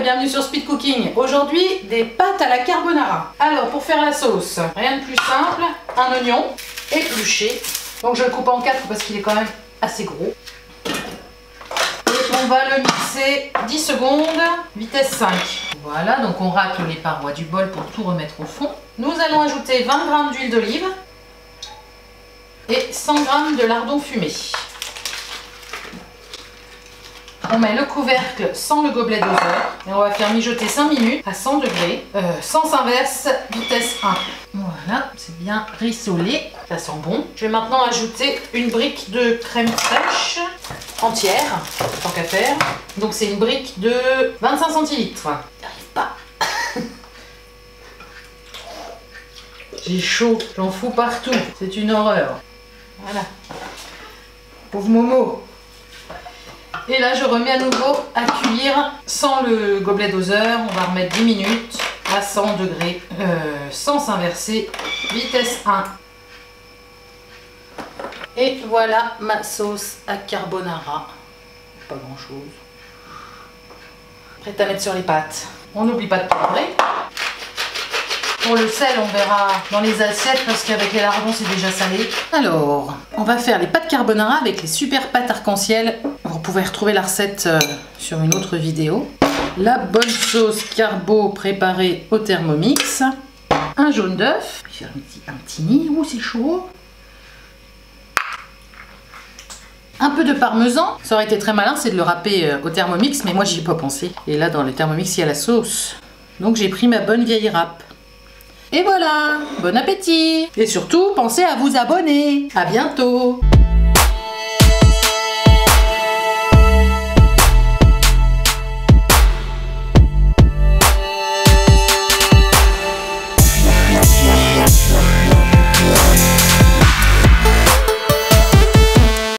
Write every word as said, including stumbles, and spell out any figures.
bienvenue sur Speed Cooking. Aujourd'hui, des pâtes à la carbonara. Alors, pour faire la sauce, rien de plus simple, un oignon épluché. Donc je le coupe en quatre parce qu'il est quand même assez gros. Et on va le mixer dix secondes, vitesse cinq. Voilà, donc on racle les parois du bol pour tout remettre au fond. Nous allons ajouter vingt grammes d'huile d'olive et cent grammes de lardon fumé. On met le couvercle sans le gobelet doseur et on va faire mijoter cinq minutes à cent degrés, euh, sens inverse, vitesse un. Voilà, c'est bien rissolé, ça sent bon. Je vais maintenant ajouter une brique de crème fraîche entière, tant qu'à faire. Donc c'est une brique de vingt-cinq centilitres. J'arrive pas. J'ai chaud, j'en fous partout, c'est une horreur. Voilà. Pauvre Momo. Et là, je remets à nouveau à cuire sans le gobelet doseur. On va remettre dix minutes à cent degrés, euh, sens inversé, vitesse un. Et voilà ma sauce à carbonara. Pas grand chose. Prête à mettre sur les pâtes. On n'oublie pas de poivrer. Pour le sel, on verra dans les assiettes parce qu'avec les lardons, c'est déjà salé. Alors, on va faire les pâtes carbonara avec les super pâtes arc-en-ciel. Vous pouvez retrouver la recette euh, sur une autre vidéo. La bonne sauce carbo préparée au Thermomix. Un jaune d'œuf. Je vais faire un petit, un petit nid. Ouh, c'est chaud. Un peu de parmesan. Ça aurait été très malin, c'est de le râper euh, au Thermomix, mais moi, j'y ai pas pensé. Et là, dans le Thermomix, il y a la sauce. Donc, j'ai pris ma bonne vieille râpe. Et voilà, bon appétit! Et surtout, pensez à vous abonner. À bientôt!